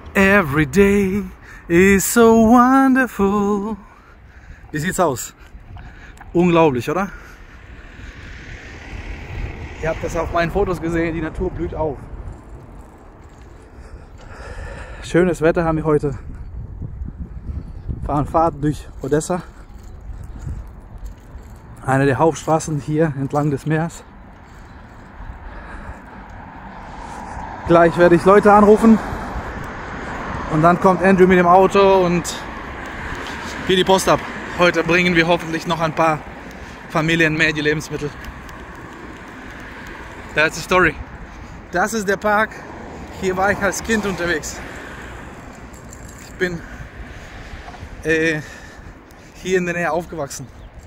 Every day is so wonderful. Wie sieht's aus? Unglaublich, oder? Ihr habt das auf meinen Fotos gesehen, die Natur blüht auf. Schönes Wetter haben wir heute. Fahren Fahrt durch Odessa. Eine der Hauptstraßen hier entlang des Meeres. Gleich werde ich Leute anrufen. Und dann kommt Andrew mit dem Auto und geht die Post ab. Heute bringen wir hoffentlich noch ein paar Familien mehr die Lebensmittel. That's the story. Das ist der Park. Hier war ich als Kind unterwegs. Ich bin hier in der Nähe aufgewachsen.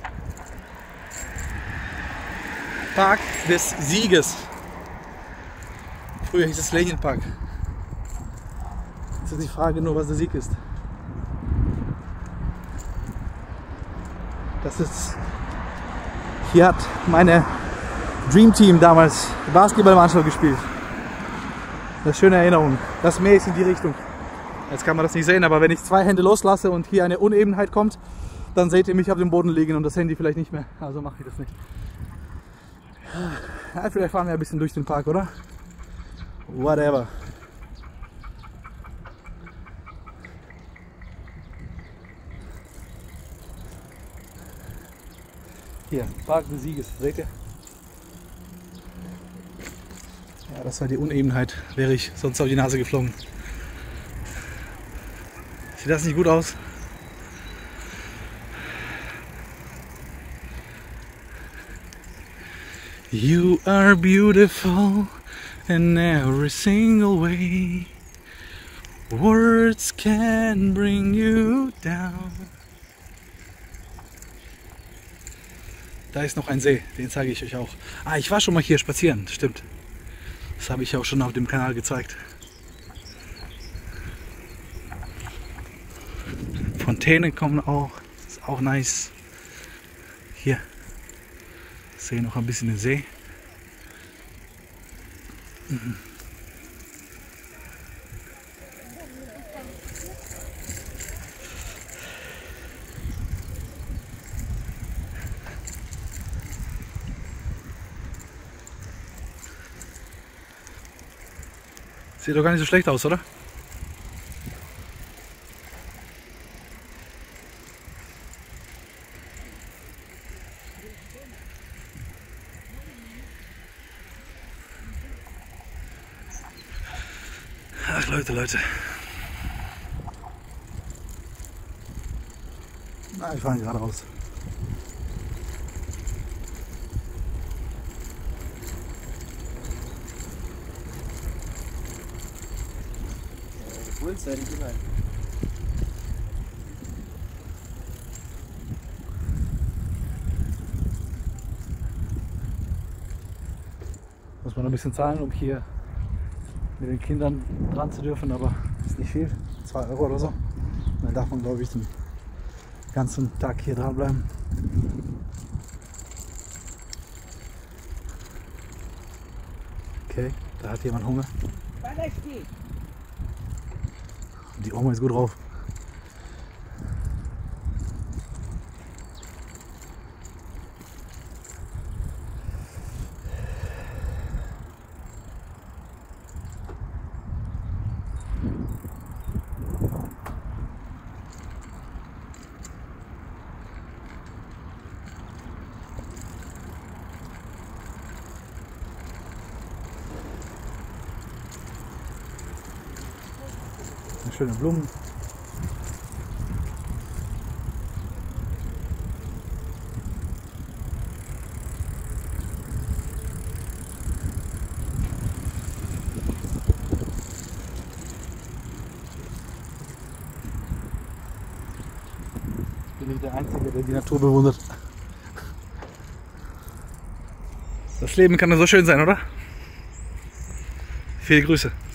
Park des Sieges. Früher hieß es Lenin Park. Jetzt ist die Frage nur, was der Sieg ist. Das ist. Hier hat meine Dream Team damals Basketballmannschaft gespielt. Das ist eine schöne Erinnerung. Das Meer ist in die Richtung. Jetzt kann man das nicht sehen, aber wenn ich zwei Hände loslasse und hier eine Unebenheit kommt, dann seht ihr mich auf dem Boden liegen und das Handy vielleicht nicht mehr. Also mache ich das nicht. Ja, vielleicht fahren wir ein bisschen durch den Park, oder? Whatever. Hier, Park des Sieges, seht ihr? Ja, das war die Unebenheit, wäre ich sonst auf die Nase geflogen. Sieht das nicht gut aus? You are beautiful in every single way. Words can bring you down. Da ist noch ein See, den zeige ich euch auch. Ah, ich war schon mal hier spazieren, stimmt. Das habe ich auch schon auf dem Kanal gezeigt. Fontänen kommen auch, das ist auch nice. Hier, ich sehe noch ein bisschen den See. Sieht doch gar nicht so schlecht aus, oder? Ach Leute. Na, ich fahre gerade raus. Muss man ein bisschen zahlen, um hier mit den Kindern dran zu dürfen, aber ist nicht viel, 2 € oder so. Und dann darf man, glaube ich, den ganzen Tag hier dranbleiben. Okay, da hat jemand Hunger. Die Oma ist gut drauf. Schöne Blumen. Ich bin nicht der Einzige, der die Natur bewundert. Das Leben kann ja so schön sein, oder? Viele Grüße.